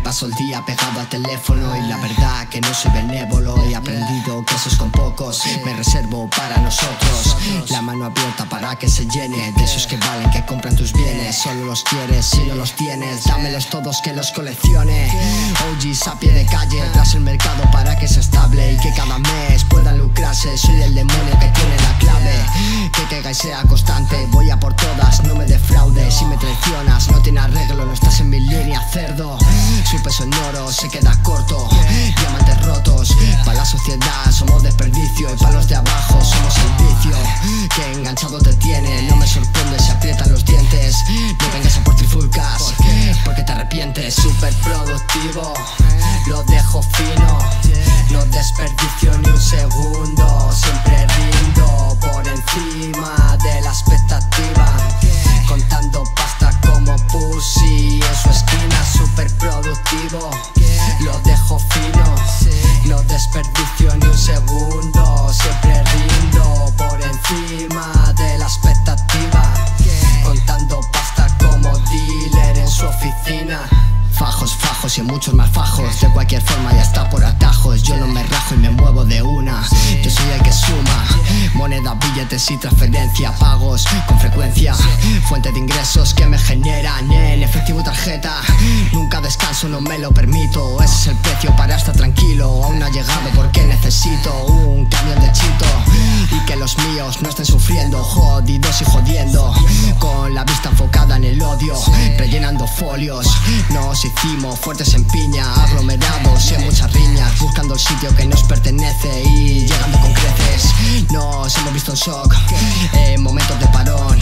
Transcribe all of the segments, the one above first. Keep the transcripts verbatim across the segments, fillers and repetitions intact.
paso el día pegado al teléfono y la verdad que no soy benévolo. He aprendido que eso es con pocos, me reservo para nosotros. La mano abierta para que se llene de esos que valen, que compran tus bienes. Solo los quieres si no los tienes, dámelos todos que los coleccione. O Gs a pie de calle tras el mercado para que sea estable y que cada mes puedan lucrarse. Soy el demonio que tiene la clave, que caiga y sea constante. Voy a por todas, no me defraudes. Si me traicionas no tiene arreglo, no estás en mi línea, cerdo. Su peso en oro se queda corto, diamantes rotos. Para la sociedad somos desperdicio y para los de abajo somos el vicio que enganchado te tiene. No me sorprende si aprietan los dientes. No vengas a por trifulcas porque te arrepientes. Súper productivo, lo dejo fino, no desperdicio ni un segundo. Siempre rindo por encima de la expectativa, contando pasta como Pussy en su esquina. Súper productivo, lo dejo fino, no desperdicio ni un segundo. Siempre rindo por encima de la expectativa, contando pasta como dealer en su oficina. Fajos, fajos y muchos más fajos, de cualquier forma ya está por atajos. Yo no me rajo y me muevo de una, yo soy el que suma moneda, billetes y transferencia, pagos con frecuencia, fuente de ingresos que me generan en efectivo y tarjeta. Nunca descanso, no me lo permito, ese es el precio para estar tranquilo. Aún no ha llegado porque necesito un camión de chito y que los míos no estén sufriendo, jodidos y jodiendo, con la vista enfocada en el odio, rellenando folios. Nos hicimos fuertes en piña, aglomerados y en muchas riñas, buscando el sitio que nos pertenece y llegando con creces. Nos hemos visto en shock, en momentos de parón,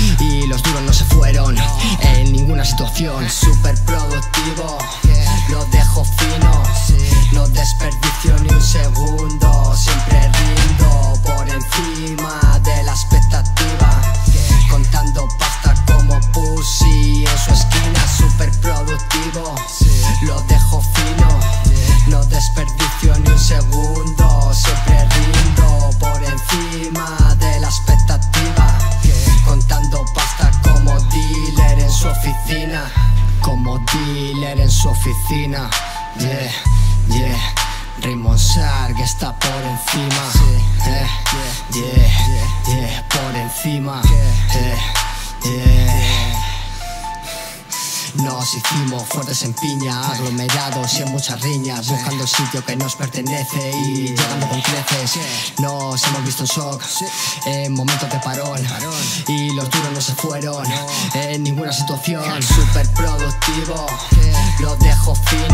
y los duros no se fueron en ninguna situación. Súper productivo, lo dejo fino, no desperdicio ni un segundo. Siempre rindo por encima de la expectativa, contando pasta como Pussy en su esquina. Súper productivo, lo dejo fino, no desperdicio ni un segundo. Siempre rindo por encima de la expectativa, contando pasta como dealer en su oficina. Como dealer en su oficina, yeah, yeah. Raymond Sark está por encima, eh, yeah, yeah, por encima, eh, yeah. Nos hicimos fuertes en piña, aglomerados y en muchas riñas, buscando el sitio que nos pertenece y llegando con creces. Nos hemos visto en shock, en momentos de parón, y los duros no se fueron en ninguna situación. Súper productivo, lo dejo fino,